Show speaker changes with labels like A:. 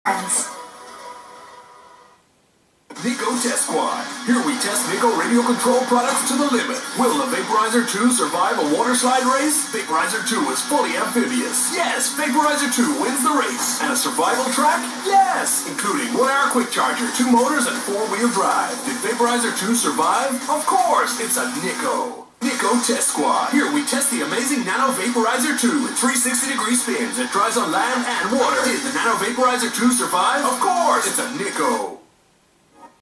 A: Nikko Test Squad. Here we test Nikko radio control products to the limit. Will the Vaporizer 2 survive a water slide race? Vaporizer 2 is fully amphibious. Yes, Vaporizer 2 wins the race. And a survival track? Yes, including 1-hour quick charger, 2 motors, and 4-wheel drive. Did Vaporizer 2 survive? Of course, it's a Nikko. Nikko Test Squad. Here we test the amazing Nano Vaporizer 2 with 360-degree spins. It dries on land and water. Did the Nano Vaporizer 2 survive? Of course, it's a Nikko.